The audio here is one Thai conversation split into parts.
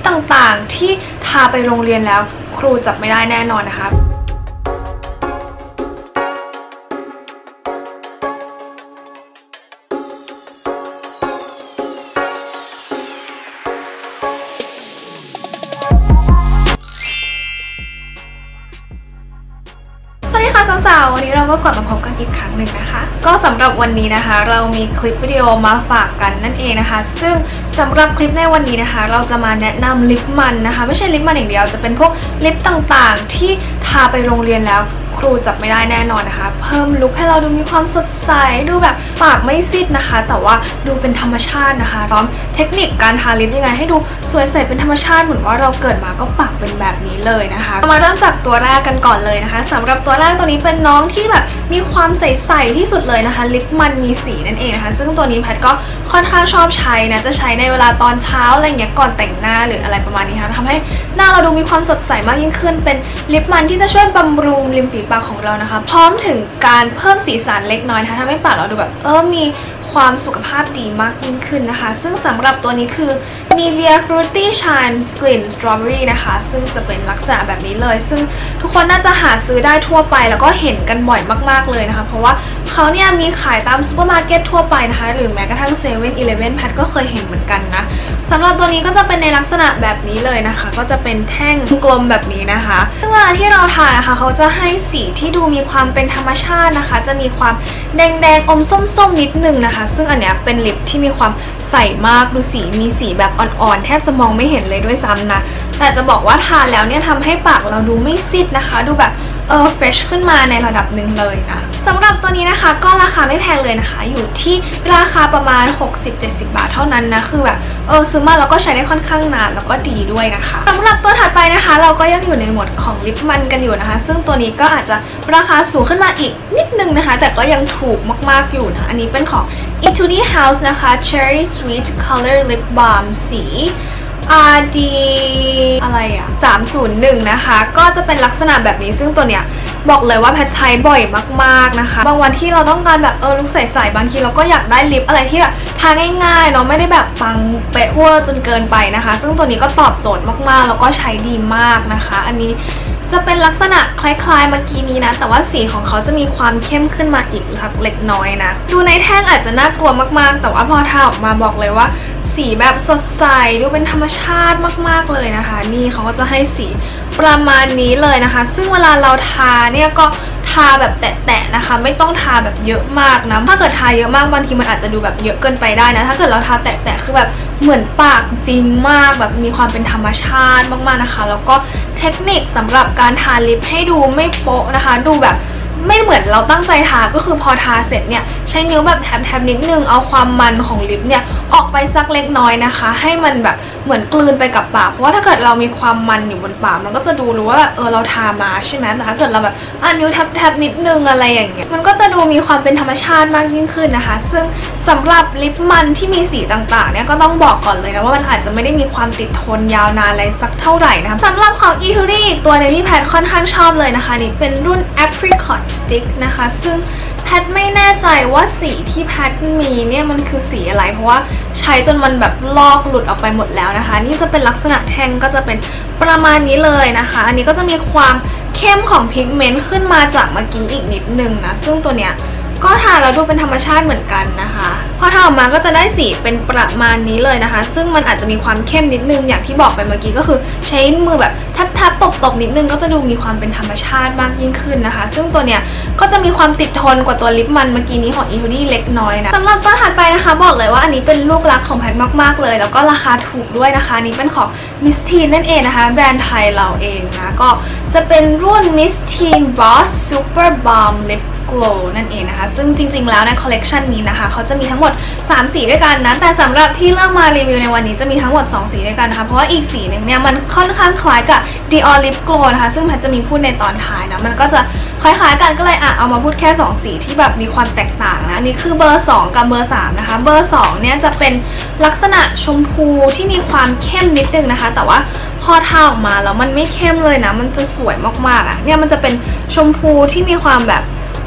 ต่างๆที่ทาไปโรงเรียนแล้วครูจับไม่ได้แน่นอนนะคะสวัสดีค่ะสาวๆวันนี้เราก็กลับมาพบกันอีกครั้งหนึ่งนะคะก็สำหรับวันนี้นะคะเรามีคลิปวิดีโอมาฝากกันนั่นเองนะคะซึ่งสำหรับคลิปในวันนี้นะคะเราจะมาแนะนำลิปมันนะคะไม่ใช่ลิปมันอย่างเดียวจะเป็นพวกลิปต่างๆที่ทาไปโรงเรียนแล้วครูจับไม่ได้แน่นอนนะคะเพิ่มลุคให้เราดูมีความสดใสดูแบบปากไม่ซีดนะคะแต่ว่าดูเป็นธรรมชาตินะคะพร้อมเทคนิคการทาลิปยังไงให้ดูสวยใสเป็นธรรมชาติเหมือนว่าเราเกิดมาก็ปากเป็นแบบนี้เลยนะคะมาเริ่มจากตัวแรกกันก่อนเลยนะคะสำหรับตัวแรกตัวนี้เป็นน้องที่แบบมีความใสๆที่สุดเลยนะคะลิปมันมีสีนั่นเองนะคะซึ่งตัวนี้แพทก็ค่อนข้างชอบใช้นะจะใช้ในเวลาตอนเช้าอะไรเงี้ยก่อนแต่งหน้าหรืออะไรประมาณนี้ค่ะทำให้หน้าเราดูมีความสดใสมากยิ่งขึ้นเป็นลิปมันที่จะช่วยบำรุงริมฝีปากของเรานะคะพร้อมถึงการเพิ่มสีสันเล็กน้อยนะคะทำให้ปากเราดูแบบมีความสุขภาพดีมากยิ่งขึ้นนะคะซึ่งสำหรับตัวนี้คือ Nivea Fruity Shine กลิ่น Strawberry นะคะซึ่งจะเป็นลักษณะแบบนี้เลยซึ่งทุกคนน่าจะหาซื้อได้ทั่วไปแล้วก็เห็นกันบ่อยมากๆเลยนะคะเพราะว่าเขาเนี่ยมีขายตามซูเปอร์มาร์เก็ตทั่วไปนะคะหรือแม้กระทั่ง7-11 แพทก็เคยเห็นเหมือนกันนะสำหรับตัวนี้ก็จะเป็นในลักษณะแบบนี้เลยนะคะก็จะเป็นแท่งกลมแบบนี้นะคะซึ่งเวลาที่เราทานะคะเขาจะให้สีที่ดูมีความเป็นธรรมชาตินะคะจะมีความแดงๆอมส้มๆนิดนึงนะคะซึ่งอันเนี้ยเป็นลิปที่มีความใสมากดูสีมีสีแบบอ่อนๆแทบจะมองไม่เห็นเลยด้วยซ้ำนะแต่จะบอกว่าทาแล้วเนี่ยทำให้ปากเราดูไม่ซีดนะคะดูแบบเฟรชขึ้นมาในระดับหนึ่งเลยนะสำหรับตัวนี้นะคะก็ราคาไม่แพงเลยนะคะอยู่ที่ราคาประมาณ 60-70 บาทเท่านั้นนะคือแบบซื้อมาแล้วก็ใช้ได้ค่อนข้างนานแล้วก็ดีด้วยนะคะสำหรับตัวถัดไปนะคะเราก็ยังอยู่ในหมวดของลิปมันกันอยู่นะคะซึ่งตัวนี้ก็อาจจะราคาสูงขึ้นมาอีกนิดนึงนะคะแต่ก็ยังถูกมากๆอยู่นะอันนี้เป็นของ Etude House นะคะ Cherry Sweet Color Lip Balm สี RD อะไรอะ301นะคะก็จะเป็นลักษณะแบบนี้ซึ่งตัวเนี้ยบอกเลยว่าแพทใช้บ่อยมากๆนะคะบางวันที่เราต้องการแบบลุคใสๆบางทีเราก็อยากได้ลิปอะไรที่แบบทาง่ายๆเนาะไม่ได้แบบปังเป๊ะเวอร์จนเกินไปนะคะซึ่งตัวนี้ก็ตอบโจทย์มากๆแล้วก็ใช้ดีมากนะคะอันนี้จะเป็นลักษณะคล้ายๆเมื่อกี้นี้นะแต่ว่าสีของเขาจะมีความเข้มขึ้นมาอีกเล็กน้อยนะดูในแท่งอาจจะน่ากลัวมากๆแต่ว่าพอทาออกมาบอกเลยว่าสีแบบสดใสดูเป็นธรรมชาติมากๆเลยนะคะนี่เขาก็จะให้สีประมาณนี้เลยนะคะซึ่งเวลาเราทาเนี่ยก็ทาแบบแตะๆนะคะไม่ต้องทาแบบเยอะมากนะถ้าเกิดทาเยอะมากบางทีมันอาจจะดูแบบเยอะเกินไปได้นะถ้าเกิดเราทาแตะๆคือแบบเหมือนปากจริงมากแบบมีความเป็นธรรมชาติมากๆนะคะแล้วก็เทคนิคสำหรับการทาลิปให้ดูไม่โป๊ะนะคะดูแบบไม่เหมือนเราตั้งใจทาก็คือพอทาเสร็จเนี่ยใช้นิ้วแบบแทบๆนิดนึงเอาความมันของลิปเนี่ยออกไปสักเล็กน้อยนะคะให้มันแบบเหมือนกลืนไปกับปากเพราะว่าถ้าเกิดเรามีความมันอยู่บนปากมันก็จะดูรู้ว่าเราทามาใช่ไหมแต่ถ้าเกิดเราแบบนิ้วแทบๆนิดนึงอะไรอย่างเงี้ยมันก็จะดูมีความเป็นธรรมชาติมากยิ่งขึ้นนะคะซึ่งสำหรับลิปมันที่มีสีต่างๆเนี่ยก็ต้องบอกก่อนเลยนะว่ามันอาจจะไม่ได้มีความติดทนยาวนานอะไรสักเท่าไหร่นะคะสำหรับของ Etude อีกตัวนึงที่แพทค่อนข้างชอบเลยนะคะนี่เป็นรุ่น Apricot Stick นะคะซึ่งแพทไม่แน่ใจว่าสีที่แพทมีเนี่ยมันคือสีอะไรเพราะว่าใช้จนมันแบบลอกหลุดออกไปหมดแล้วนะคะนี่จะเป็นลักษณะแท่งก็จะเป็นประมาณนี้เลยนะคะอันนี้ก็จะมีความเข้มของพิกเมนต์ขึ้นมาจากเมื่อกี้อีกนิดนึงนะซึ่งตัวเนี้ยก็ทาแล้วดูเป็นธรรมชาติเหมือนกันนะคะพอทาออกมาก็จะได้สีเป็นประมาณนี้เลยนะคะซึ่งมันอาจจะมีความเข้มนิดนึงอย่างที่บอกไปเมื่อกี้ก็คือใช้มือแบบทับๆตบๆนิดนึงก็จะดูมีความเป็นธรรมชาติมากยิ่งขึ้นนะคะซึ่งตัวเนี้ยก็จะมีความติดทนกว่าตัวลิปมันเมื่อกี้นี้ของ Etude เล็กน้อยนะสำหรับตัวถัดไปนะคะบอกเลยว่าอันนี้เป็นลูกรักของแพทมากๆเลยแล้วก็ราคาถูกด้วยนะคะนี้เป็นของ Miss Teen นั่นเองนะคะแบรนด์ไทยเราเองนะก็จะเป็นรุ่น Miss Teen Boss Super Balm Lip Glow นั่นเองนะคะซึ่งจริงๆแล้วในคอลเลกชันนี้นะคะเขาจะมีทั้งหมด3สีด้วยกันนะแต่สำหรับที่เลือกมารีวิวในวันนี้จะมีทั้งหมด2สีด้วยกันนะคะเพราะว่าอีกสีหนึ่งเนี่ยมันค่อนข้างคล้ายกับ Dior Lip Glow นะคะซึ่งแพทจะมีพูดในตอนท้ายนะมันก็จะคล้ายๆกันก็เลยเอามาพูดแค่2สีที่แบบมีความแตกต่างนะนี่คือเบอร์2กับเบอร์3นะคะเบอร์2เนี่ยจะเป็นลักษณะชมพูที่มีความเข้มนิดนึงนะคะแต่ว่าพอทาออกมาแล้วมันไม่เข้มเลยนะมันจะสวยมากๆอ่ะเนี่ยมันจะเป็นชมพูที่มีความแบบ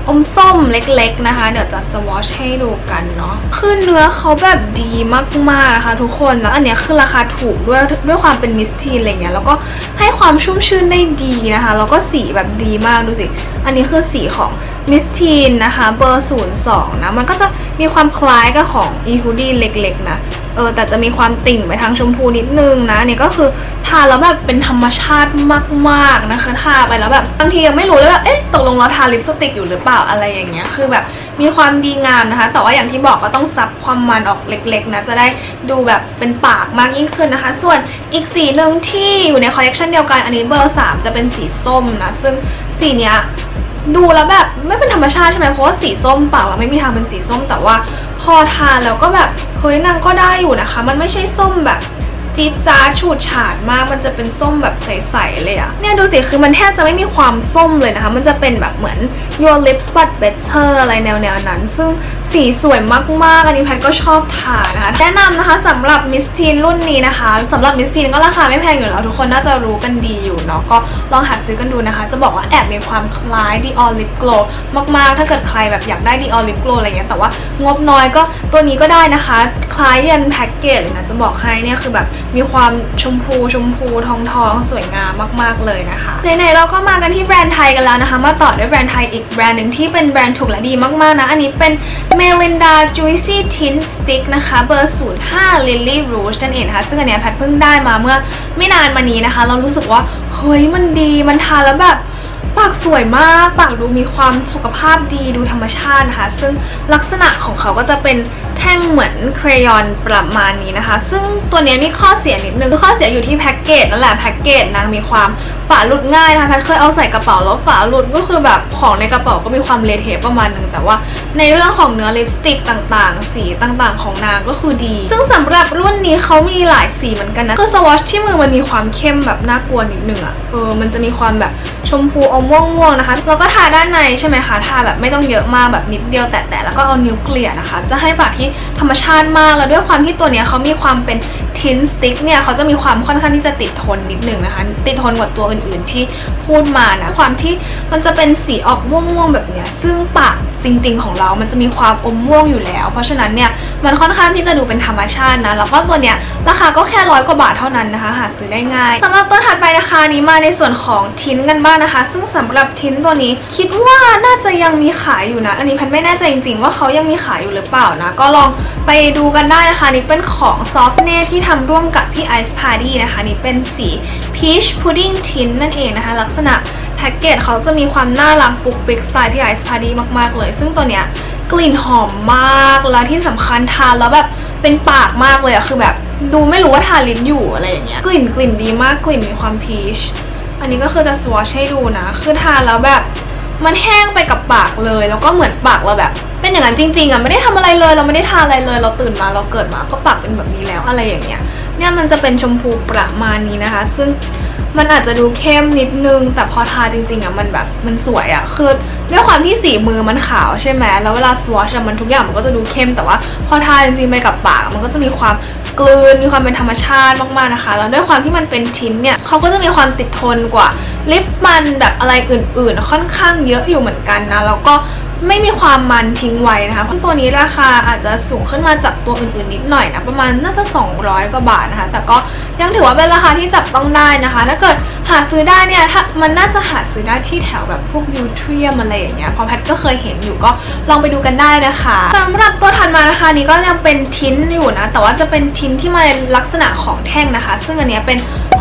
อมส้มเล็กๆนะคะเดี๋ยวจะสวอชให้ดูกันเนาะคือเนื้อเขาแบบดีมากๆนะคะทุกคนแล้วอันนี้คือราคาถูกด้วยความเป็นมิสทีนอะไรเงี้ยแล้วก็ให้ความชุ่มชื่นได้ดีนะคะแล้วก็สีแบบดีมากดูสิอันนี้คือสีของมิสทีนนะคะเบอร์02นะมันก็จะมีความคล้ายกับของอีฮูดี้เล็กๆนะแต่จะมีความติ่งไปทางชมพูนิดนึงนะนี่ก็คือทาแล้วแบบเป็นธรรมชาติมากๆนะคะทาไปแล้วแบบบางทียังไม่รู้เลยว่าตกลงเราทาลิปสติกอยู่หรือเปล่าอะไรอย่างเงี้ยคือแบบมีความดีงามนะคะแต่ว่าอย่างที่บอกก็ต้องซับความมันออกเล็กๆนะจะได้ดูแบบเป็นปากมากยิ่งขึ้นนะคะส่วนอีกสีหนึ่งที่อยู่ในคอลเลคชันเดียวกันอันนี้เบอร์3จะเป็นสีส้มนะซึ่งสีเนี้ยดูแล้วแบบไม่เป็นธรรมชาติใช่ไหมเพราะว่าสีส้มปากเราไม่มีทางเป็นสีส้มแต่ว่าพอทาแล้วก็แบบเฮ้ยนางก็ได้อยู่นะคะมันไม่ใช่ส้มแบบจี๊ดจ๊าดฉูดฉาดมากมันจะเป็นส้มแบบใสๆเลยอะเนี่ยดูสิคือมันแทบจะไม่มีความส้มเลยนะคะมันจะเป็นแบบเหมือน your lips but better อะไรแนวนั้นซึ่งสีสวยมากๆอันนี้แพทก็ชอบทานะคะแนะนำนะคะสำหรับมิสทีนรุ่นนี้นะคะสำหรับมิสทีนก็ราคาไม่แพงอยู่แล้วทุกคนน่าจะรู้กันดีอยู่เนาะก็ลองหาซื้อกันดูนะคะจะบอกว่าแอบมีความคล้าย Dior Lip Glow มากๆถ้าเกิดใครแบบอยากได้ Dior Lip Glow อะไรเงี้ยแต่ว่างบน้อยก็ตัวนี้ก็ได้นะคะคล้ายยันแพ็กเกจเลยนะจะบอกให้เนี่ยคือแบบมีความชมพูทองสวยงามมากๆเลยนะคะไหนๆเราก็มากันที่แบรนด์ไทยกันแล้วนะคะมาต่อด้วยแบรนด์ไทยอีกแบรนด์หนึ่งที่เป็นแบรนด์ถูกและดีมากๆนะอันนี้เป็น Melinda Juicy Tint Stick นะคะเบอร์05 Lily Rouge นั่นเองนะคะซึ่งอันเนี้ยแพทเพิ่งได้มาเมื่อไม่นานมานี้นะคะเรารู้สึกว่าเฮ้ยมันดีมันทาแล้วแบบปากสวยมากปากดูมีความสุขภาพดีดูธรรมชาตินะคะซึ่งลักษณะของเขาก็จะเป็นแท่งเหมือนเครยอนประมาณนี้นะคะซึ่งตัวนี้มีข้อเสียนิดนึงคือข้อเสียอยู่ที่แพ็กเกจนั่นแหละแพ็กเกจนางมีความฝาหลุดง่ายนะคะแพทเคยเอาใส่กระเป๋าแล้วฝาหลุดก็คือแบบของในกระเป๋าก็มีความเละเทะประมาณนึงแต่ว่าในเรื่องของเนื้อลิปสติกต่างๆสีต่างๆของนางก็คือดีซึ่งสำหรับรุ่นนี้เขามีหลายสีเหมือนกันนะคือสวอชที่มือมันมีความเข้มแบบน่ากลัวนิดนึงอะมันจะมีความแบบชมพูอมม่วงๆนะคะแล้วก็ทาด้านในใช่ไหมคะทาแบบไม่ต้องเยอะมากแบบนิดเดียวแตะๆแล้วก็เอานิ้วเกลี่ยนะคะจะให้ปากที่ธรรมชาติมากแล้วด้วยความที่ตัวเนี้ยเขามีความเป็นทินสติ๊กเนี่ยเขาจะมีความค่อนข้างที่จะติดทนนิดนึงนะคะติดทนกว่าตัวอื่นๆที่พูดมานะความที่มันจะเป็นสีออกม่วงๆแบบเนี้ยซึ่งปากจริงๆของเรามันจะมีความอมม่วงอยู่แล้วเพราะฉะนั้นเนี่ยมันค่อนข้างที่จะดูเป็นธรรมชาตินะแล้วก็ตัวเนี้ยราคาก็แค่100 กว่าบาทเท่านั้นนะคะหาซื้อได้ง่ายสำหรับตัวถัดไปนะคะนี้มาในส่วนของทินกันบ้างนะคะซึ่งสำหรับทินตัวนี้คิดว่าน่าจะยังมีขายอยู่นะอันนี้แพทไม่แน่ใจจริงๆว่าเขายังมีขายอยู่หรือเปล่านะก็ลองไปดูกันได้นะคะนี่เป็นของ Softnet ที่ทำร่วมกับพี่ Ice Party นะคะนี่เป็นสี Peach Pudding Tint นั่นเองนะคะลักษณะแพ็กเกจเขาจะมีความน่ารักปุกปิกสไตล์พี่ Ice Party มากๆเลยซึ่งตัวเนี้ยกลิ่นหอมมากแล้วที่สำคัญทานแล้วแบบเป็นปากมากเลยอะคือแบบดูไม่รู้ว่าทาลิ้นอยู่อะไรอย่างเงี้ยกลิ่นดีมากกลิ่นมีความพีชอันนี้ก็คือจะสวอชให้ดูนะคือทานแล้วแบบมันแห้งไปกับปากเลยแล้วก็เหมือนปากเราแบบเป็นอย่างนั้นจริงๆอะไม่ได้ทำอะไรเลยเราไม่ได้ทาอะไรเลยเราตื่นมาเราเกิดมาก็ปากเป็นแบบนี้แล้วอะไรอย่างเงี้ยเนี่ยมันจะเป็นชมพูประมาณนี้นะคะซึ่งมันอาจจะดูเข้มนิดนึงแต่พอทาจริงๆอะมันแบบมันสวยอะคือด้วยความที่สีมือมันขาวใช่ไหมแล้วเวลาสวอชมันทุกอย่างมันก็จะดูเข้มแต่ว่าพอทาจริงๆไปกับปากมันก็จะมีความกลืนมีความเป็นธรรมชาติมากๆนะคะแล้วด้วยความที่มันเป็นทินเนี่ยเขาก็จะมีความติดทนกว่าลิปมันแบบอะไรอื่นๆค่อนข้างเยอะอยู่เหมือนกันนะแล้วก็ไม่มีความมันทิ้งไว้นะคะเพราะตัวนี้ราคาอาจจะสูงขึ้นมาจากตัวอื่นๆนิดหน่อยนะประมาณน่าจะ200 กว่าบาทนะคะแต่ก็ยังถือว่าเป็นราคาที่จับต้องได้นะคะถ้าเกิดหาซื้อได้เนี่ยถ้ามันน่าจะหาซื้อได้ที่แถวแบบพวกยูเทียมอะไรอย่างเงี้ยเพราะแพทก็เคยเห็นอยู่ก็ลองไปดูกันได้นะคะสำหรับตัวถัดมานะคะนี้ก็ยังเป็นทินอยู่นะแต่ว่าจะเป็นทินที่มาในลักษณะของแท่งนะคะซึ่งอันนี้เป็น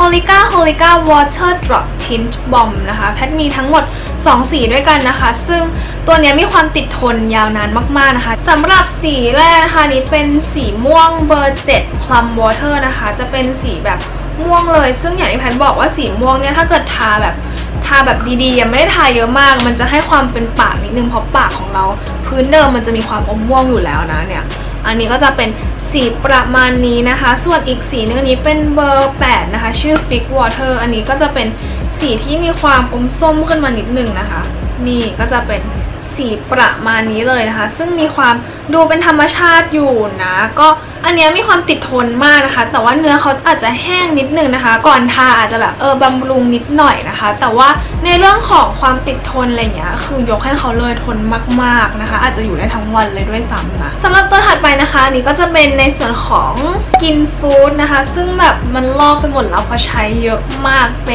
Holika Water Drop Tint Bomb นะคะแพทมีทั้งหมด2 สีด้วยกันนะคะซึ่งตัวนี้มีความติดทนยาวนานมากๆนะคะสำหรับสีแรกนะคะนี้เป็นสีม่วงเบอร์7 Plum Water นะคะจะเป็นสีแบบม่วงเลยซึ่งอย่างที่แพทบอกว่าสีม่วงเนี่ยถ้าเกิดทาแบบดีๆยังไม่ได้ทาเยอะมากมันจะให้ความเป็นปากนิดนึงเพราะปากของเราพื้นเดิมมันจะมีความอมม่วงอยู่แล้วนะเนี่ยอันนี้ก็จะเป็นสีประมาณนี้นะคะส่วนอีกสีนึงอันนี้เป็นเบอร์8นะคะชื่อ Fig Water อันนี้ก็จะเป็นสีที่มีความอมส้มขึ้นมานิดนึงนะคะนี่ก็จะเป็นสีประมาณนี้เลยนะคะซึ่งมีความดูเป็นธรรมชาติอยู่นะก็อันนี้มีความติดทนมากนะคะแต่ว่าเนื้อเขาอาจจะแห้งนิดนึงนะคะก่อนทาอาจจะแบบบำรุงนิดหน่อยนะคะแต่ว่าในเรื่องของความติดทนอะไรเงี้ยคือยกให้เขาเลยทนมากๆนะคะอาจจะอยู่ได้ทั้งวันเลยด้วยซ้ำนะสำหรับตัวถัดไปนะคะอันนี้ก็จะเป็นในส่วนของ Skin Food นะคะซึ่งแบบมันลอกไปหมดแล้วเพราะใช้เยอะมากเป็น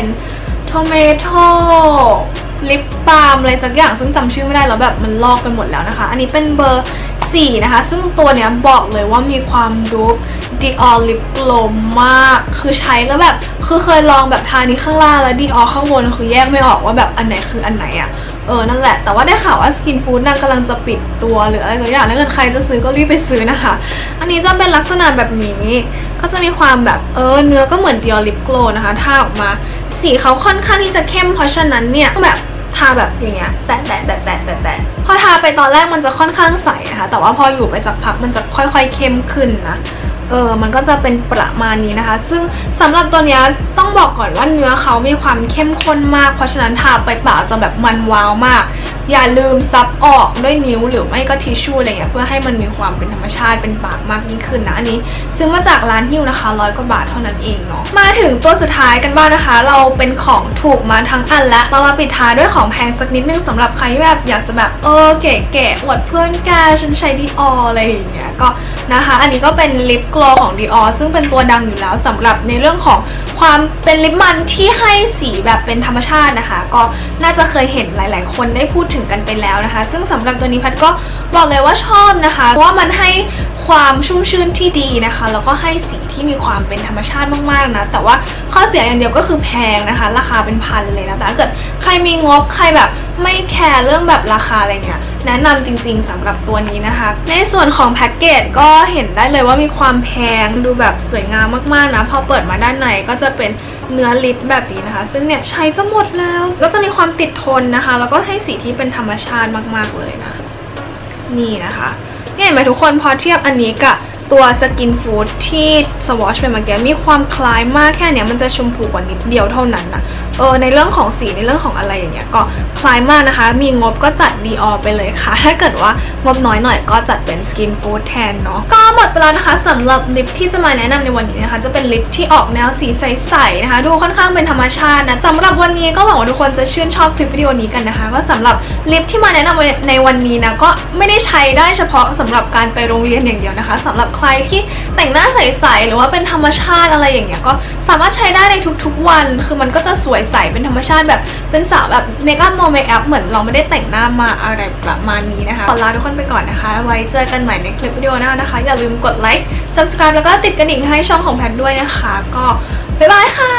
Tomatoลิปบาล์มอะไรสักอย่างซึ่งจำชื่อไม่ได้แล้วแบบมันลอกไปหมดแล้วนะคะอันนี้เป็นเบอร์4นะคะซึ่งตัวเนี้ยบอกเลยว่ามีความดูDior Lip Glow มากคือใช้แล้วแบบคือเคยลองแบบทานี้ข้างล่างแล้ว Dior ข้างบนคือแยกไม่ออกว่าแบบอันไหนคืออันไหนอะนั่นแหละแต่ว่าได้ข่าวว่า Skin Food นางกำลังจะปิดตัวหรืออะไรสักอย่างถ้าเกิดใครจะซื้อก็รีบไปซื้อนะคะอันนี้จะเป็นลักษณะแบบนี้ก็จะมีความแบบเนื้อก็เหมือน Dior Lip Glow นะคะทาออกมาสีเขาค่อนข้างที่จะเข้มเพราะฉะนั้นเนี่ยแบบทาแบบอย่างเงี้ยแตะพอทาไปตอนแรกมันจะค่อนข้างใสนะคะแต่ว่าพออยู่ไปสักพักมันจะค่อยๆเข้มขึ้นนะมันก็จะเป็นประมาณนี้นะคะซึ่งสำหรับตัวเนี้ยต้องบอกก่อนว่าเนื้อเขามีความเข้มข้นมากเพราะฉะนั้นทาไปเปล่าจะแบบมันว้าวมากอย่าลืมซับออกด้วยนิ้วหรือไม่ก็ทิชชู่อะไรเงี้ยเพื่อให้มันมีความเป็นธรรมชาติเป็นปากมากยิ่งขึ้นนะอันนี้ซื้อมาจากร้านฮิ้วนะคะ100 กว่าบาทเท่านั้นเองเนาะมาถึงตัวสุดท้ายกันบ้างนะคะเราเป็นของถูกมาทั้งอันแล้วเรามาปิดท้ายด้วยของแพงสักนิดนึงสำหรับใครที่แบบอยากจะแบบเก๋ๆอวดเพื่อนแกฉันใช้ Dior อะไรอย่างเงี้ยก็นะคะอันนี้ก็เป็นลิปโกลของ Dior ซึ่งเป็นตัวดังอยู่แล้วสำหรับในเรื่องของความเป็นลิปมันที่ให้สีแบบเป็นธรรมชาตินะคะก็น่าจะเคยเห็นหลายๆคนได้พูดถึงกันไปแล้วนะคะซึ่งสำหรับตัวนี้แพทก็บอกเลยว่าชอบนะคะเพราะว่ามันให้ความชุ่มชื่นที่ดีนะคะแล้วก็ให้สีที่มีความเป็นธรรมชาติมากๆนะแต่ว่าข้อเสียอย่างเดียวก็คือแพงนะคะราคาเป็นพันเลยนะแต่ถ้าเกิดใครมีงบใครแบบไม่แคร์เรื่องแบบราคาอะไรเงี้ยแนะนำจริงๆสำหรับตัวนี้นะคะในส่วนของแพ็กเกจก็เห็นได้เลยว่ามีความแพงดูแบบสวยงามมากๆนะพอเปิดมาด้านในก็จะเป็นเนื้อลิปแบบนี้นะคะซึ่งเนี่ยใช้จะหมดแล้วก็จะมีความติดทนนะคะแล้วก็ให้สีที่เป็นธรรมชาติมากๆเลยนะนี่นะคะนี่เห็นไหมทุกคนพอเทียบอันนี้กับตัว Skin Food ที่สวอชไปเมื่อกี้มีความคล้ายมากแค่เนี้ยมันจะชมพูกว่านิดเดียวเท่านั้นนะในเรื่องของสีในเรื่องของอะไรอย่างเงี้ยก็คล้ายมากนะคะมีงบก็จัด Dior ไปเลยค่ะถ้าเกิดว่างบน้อยหน่อยก็จัดเป็น Skin Food แทนเนาะก็หมดไปแล้วนะคะสำหรับลิปที่จะมาแนะนำในวันนี้นะคะจะเป็นลิปที่ออกแนวสีใสๆนะคะดูค่อนข้างเป็นธรรมชาตินะสำหรับวันนี้ก็หวังว่าทุกคนจะชื่นชอบคลิปวิดีโอนี้กันนะคะก็สำหรับลิปที่มาแนะนำในวันนี้นะก็ไม่ได้ใช้ได้เฉพาะสำหรับการไปโรงเรียนอย่างเดียวนะคะสำหรับใครที่แต่งหน้าใสๆหรือว่าเป็นธรรมชาติอะไรอย่างเงี้ยก็สามารถใช้ได้ในทุกๆวันคือมันก็จะสวยใสเป็นธรรมชาติแบบเป็นสาวแบบเมคอัพโนเมคอัพเหมือนเราไม่ได้แต่งหน้ามาอะไรประมาณนี้นะคะขอลาทุกคนไปก่อนนะคะไว้เจอกันใหม่ในคลิปวิดีโอหน้านะคะอย่าลืมกดไลค์ subscribe แล้วก็ติดกระดิ่งให้ช่องของแพทด้วยนะคะก็บ๊ายบายค่ะ